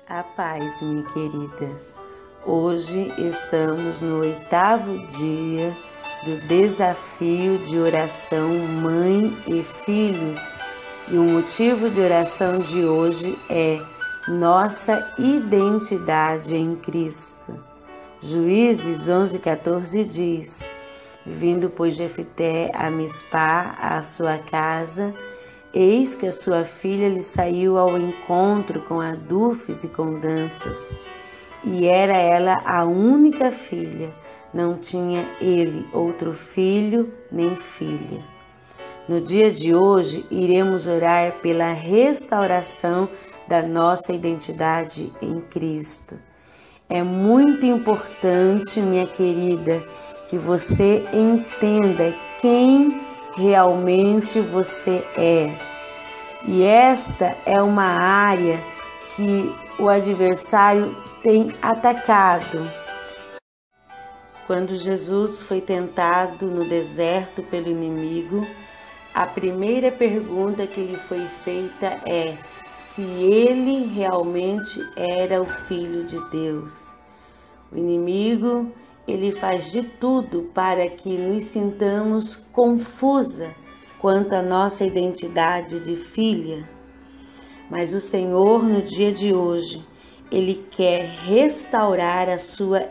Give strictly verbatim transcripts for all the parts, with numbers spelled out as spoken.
A paz, minha querida. Hoje estamos no oitavo dia do desafio de oração Mãe e Filhos e o motivo de oração de hoje é nossa identidade em Cristo. Juízes onze, quatorze diz: vindo, pois, Jefté a Mispá, à sua casa, eis que a sua filha lhe saiu ao encontro com adufes e com danças. E era ela a única filha, não tinha ele outro filho nem filha. No dia de hoje, iremos orar pela restauração da nossa identidade em Cristo. É muito importante, minha querida, que você entenda quem realmente você é. E esta é uma área que o adversário tem atacado. Quando Jesus foi tentado no deserto pelo inimigo, a primeira pergunta que lhe foi feita é se ele realmente era o Filho de Deus. O inimigo, ele faz de tudo para que nos sintamos confusa quanto à nossa identidade de filha. Mas o Senhor, no dia de hoje, Ele quer restaurar a sua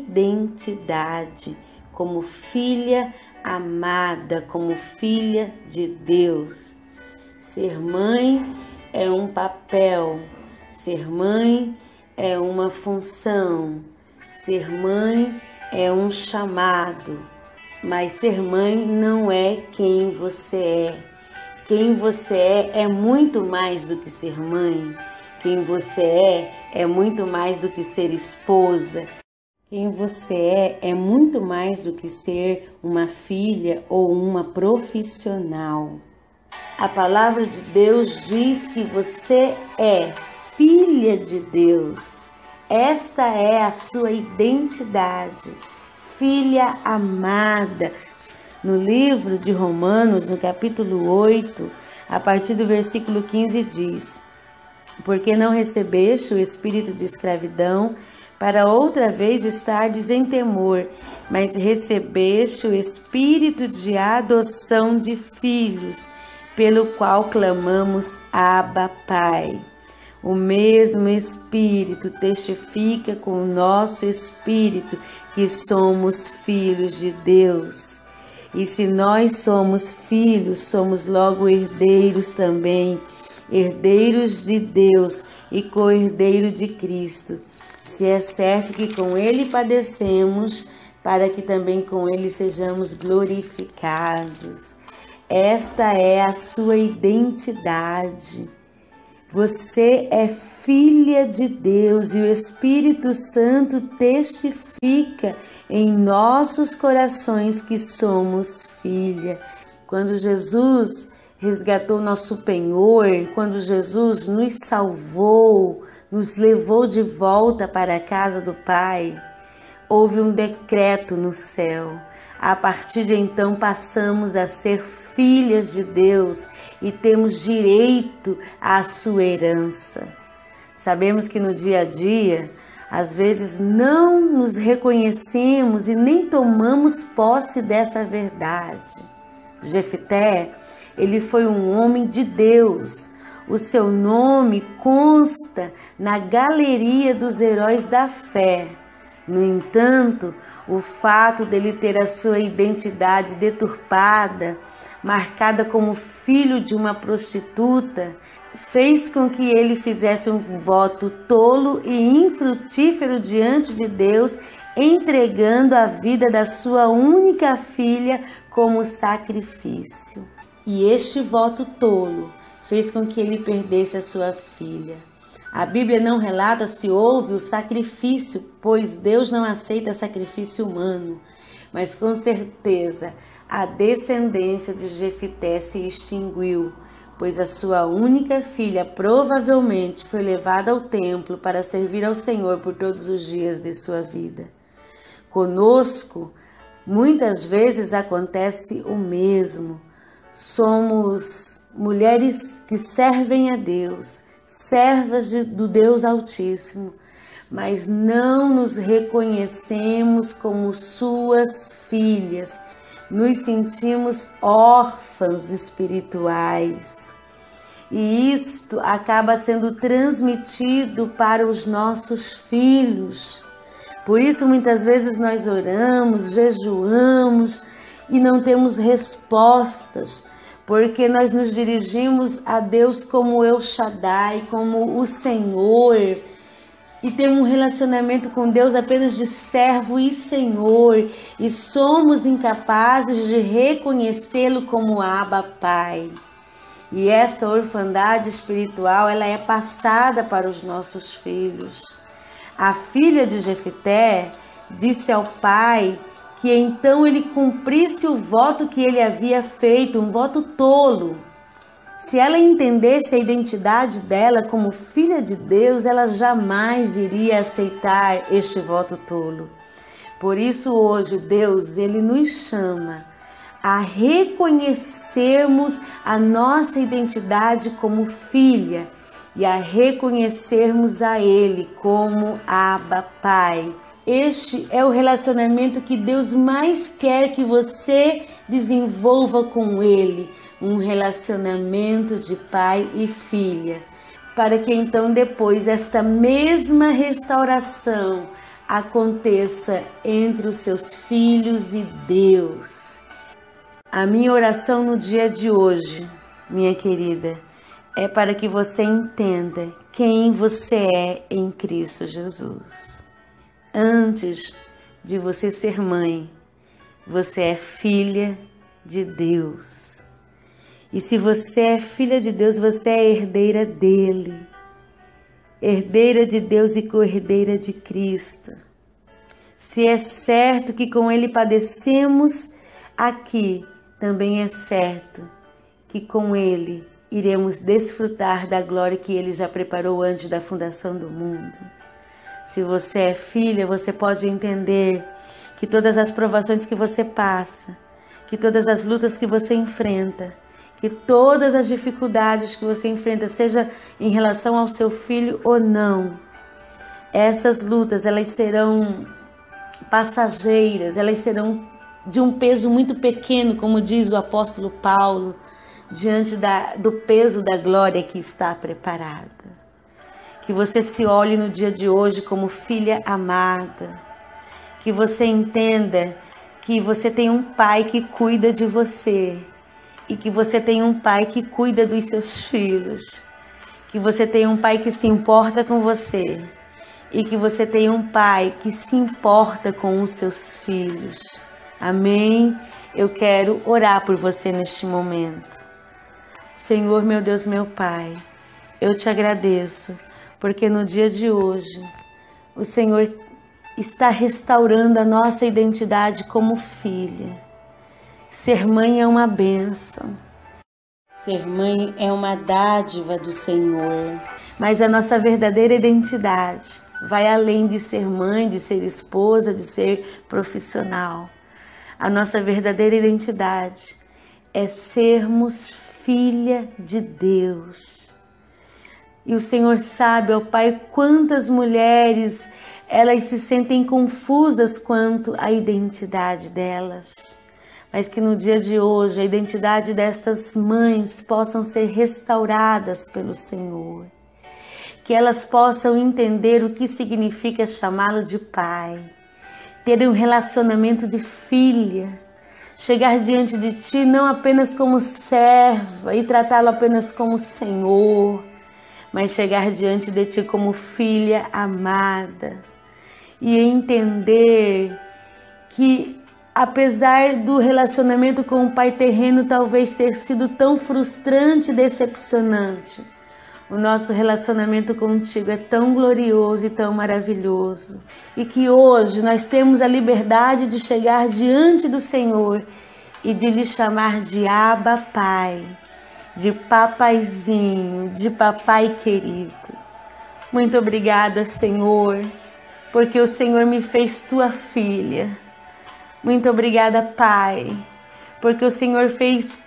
identidade como filha amada, como filha de Deus. Ser mãe é um papel, ser mãe é uma função, ser mãe é um chamado, mas ser mãe não é quem você é. Quem você é é muito mais do que ser mãe. Quem você é é muito mais do que ser esposa. Quem você é é muito mais do que ser uma filha ou uma profissional. A palavra de Deus diz que você é filha de Deus. Esta é a sua identidade, filha amada. No livro de Romanos, no capítulo oito, a partir do versículo quinze, diz: porque não recebeste o espírito de escravidão, para outra vez estardes em temor, mas recebeste o espírito de adoção de filhos, pelo qual clamamos, Abba, Pai. O mesmo Espírito testifica com o nosso espírito que somos filhos de Deus. E se nós somos filhos, somos logo herdeiros também, herdeiros de Deus e co-herdeiro de Cristo. Se é certo que com Ele padecemos, para que também com Ele sejamos glorificados. Esta é a sua identidade. Você é filha de Deus e o Espírito Santo testifica em nossos corações que somos filha. Quando Jesus resgatou nosso penhor, quando Jesus nos salvou, nos levou de volta para a casa do Pai, houve um decreto no céu. A partir de então passamos a ser filhas de Deus e temos direito à sua herança. Sabemos que no dia a dia, às vezes não nos reconhecemos e nem tomamos posse dessa verdade. Jefté, ele foi um homem de Deus. O seu nome consta na galeria dos heróis da fé. No entanto, o fato dele ter a sua identidade deturpada, marcada como filho de uma prostituta, fez com que ele fizesse um voto tolo e infrutífero diante de Deus, entregando a vida da sua única filha como sacrifício. E este voto tolo fez com que ele perdesse a sua filha. A Bíblia não relata se houve o sacrifício, pois Deus não aceita sacrifício humano, mas com certeza a descendência de Jefté se extinguiu, pois a sua única filha provavelmente foi levada ao templo para servir ao Senhor por todos os dias de sua vida. Conosco, muitas vezes acontece o mesmo. Somos mulheres que servem a Deus, servas de, do Deus Altíssimo, mas não nos reconhecemos como suas filhas, nos sentimos órfãos espirituais. E isto acaba sendo transmitido para os nossos filhos. Por isso, muitas vezes nós oramos, jejuamos e não temos respostas, porque nós nos dirigimos a Deus como El Shaddai, como o Senhor, e temos um relacionamento com Deus apenas de servo e Senhor, e somos incapazes de reconhecê-lo como Abba Pai. E esta orfandade espiritual, ela é passada para os nossos filhos. A filha de Jefité disse ao pai que então ele cumprisse o voto que ele havia feito, um voto tolo. Se ela entendesse a identidade dela como filha de Deus, ela jamais iria aceitar este voto tolo. Por isso hoje Deus, ele nos chama a reconhecermos a nossa identidade como filha e a reconhecermos a Ele como Abba Pai. Este é o relacionamento que Deus mais quer que você desenvolva com Ele, um relacionamento de pai e filha, para que então depois esta mesma restauração aconteça entre os seus filhos e Deus. A minha oração no dia de hoje, minha querida, é para que você entenda quem você é em Cristo Jesus. Antes de você ser mãe, você é filha de Deus. E se você é filha de Deus, você é herdeira dele. Herdeira de Deus e co-herdeira de Cristo. Se é certo que com ele padecemos aqui, também é certo que com ele iremos desfrutar da glória que ele já preparou antes da fundação do mundo. Se você é filha, você pode entender que todas as provações que você passa, que todas as lutas que você enfrenta, que todas as dificuldades que você enfrenta, seja em relação ao seu filho ou não, essas lutas, elas serão passageiras, elas serão de um peso muito pequeno, como diz o apóstolo Paulo, diante da, do peso da glória que está preparada. Que você se olhe no dia de hoje como filha amada, que você entenda que você tem um pai que cuida de você e que você tem um pai que cuida dos seus filhos, que você tem um pai que se importa com você e que você tem um pai que se importa com os seus filhos. Amém? Eu quero orar por você neste momento. Senhor, meu Deus, meu Pai, eu te agradeço, porque no dia de hoje, o Senhor está restaurando a nossa identidade como filha. Ser mãe é uma bênção. Ser mãe é uma dádiva do Senhor. Mas a nossa verdadeira identidade vai além de ser mãe, de ser esposa, de ser profissional. A nossa verdadeira identidade é sermos filha de Deus. E o Senhor sabe, ó Pai, quantas mulheres elas se sentem confusas quanto à identidade delas. Mas que no dia de hoje a identidade destas mães possam ser restauradas pelo Senhor. Que elas possam entender o que significa chamá-lo de pai. Ter um relacionamento de filha. Chegar diante de ti não apenas como serva e tratá-lo apenas como Senhor, mas chegar diante de ti como filha amada. E entender que apesar do relacionamento com o pai terreno talvez ter sido tão frustrante e decepcionante, o nosso relacionamento contigo é tão glorioso e tão maravilhoso. E que hoje nós temos a liberdade de chegar diante do Senhor e de lhe chamar de Abba Pai, de papaizinho, de papai querido. Muito obrigada, Senhor, porque o Senhor me fez tua filha. Muito obrigada, Pai, porque o Senhor fez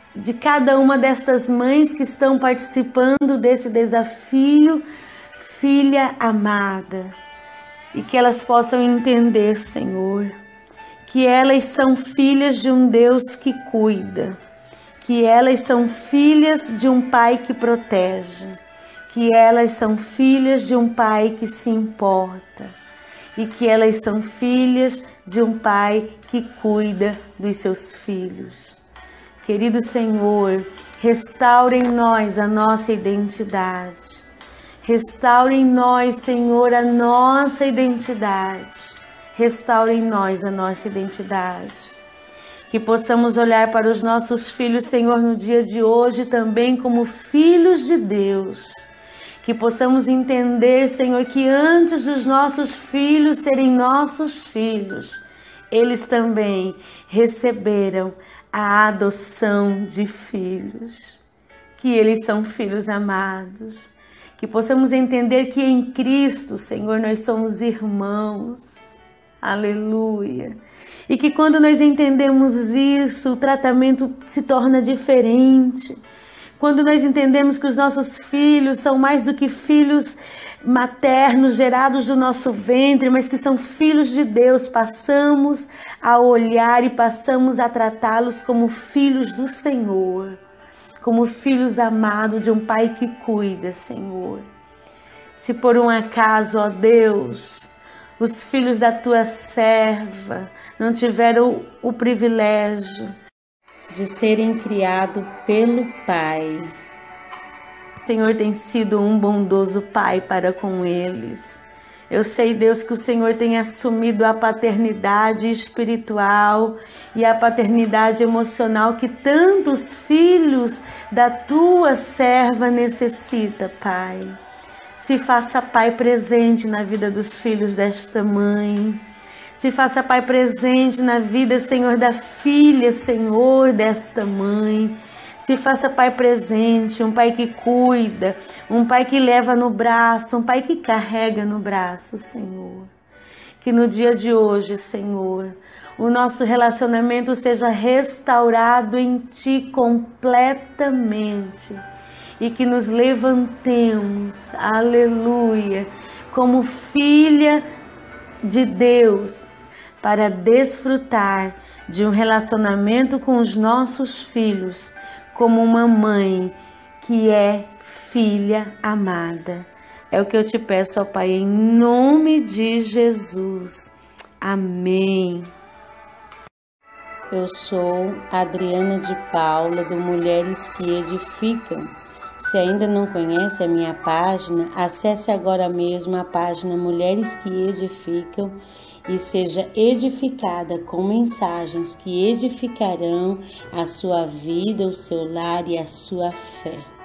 de cada uma destas mães que estão participando desse desafio, filha amada, e que elas possam entender, Senhor, que elas são filhas de um Deus que cuida, que elas são filhas de um Pai que protege, que elas são filhas de um Pai que se importa e que elas são filhas de um Pai que cuida dos seus filhos. Querido Senhor, restaure em nós a nossa identidade. Restaure em nós, Senhor, a nossa identidade. Restaure em nós a nossa identidade. Que possamos olhar para os nossos filhos, Senhor, no dia de hoje também como filhos de Deus. Que possamos entender, Senhor, que antes dos nossos filhos serem nossos filhos, eles também receberam a adoção de filhos. Que eles são filhos amados. Que possamos entender que em Cristo, Senhor, nós somos irmãos. Aleluia. E que quando nós entendemos isso, o tratamento se torna diferente. Quando nós entendemos que os nossos filhos são mais do que filhos maternos gerados do nosso ventre, mas que são filhos de Deus, passamos a olhar e passamos a tratá-los como filhos do Senhor, como filhos amados de um Pai que cuida, Senhor. Se por um acaso, ó Deus, os filhos da tua serva não tiveram o privilégio de serem criados pelo Pai, o Senhor tem sido um bondoso Pai para com eles. Eu sei, Deus, que o Senhor tem assumido a paternidade espiritual e a paternidade emocional que tantos filhos da tua serva necessitam, Pai. Se faça Pai presente na vida dos filhos desta mãe. Se faça Pai presente na vida, Senhor, da filha, Senhor, desta mãe. Se faça Pai presente, um Pai que cuida, um Pai que leva no braço, um Pai que carrega no braço, Senhor. Que no dia de hoje, Senhor, o nosso relacionamento seja restaurado em Ti completamente. E que nos levantemos, aleluia, como filha de Deus, para desfrutar de um relacionamento com os nossos filhos, como uma mãe que é filha amada. É o que eu te peço, ó Pai, em nome de Jesus. Amém. Eu sou Adriana de Paula, do Mulheres que Edificam. Se ainda não conhece a minha página, acesse agora mesmo a página Mulheres que Edificam e seja edificada com mensagens que edificarão a sua vida, o seu lar e a sua fé.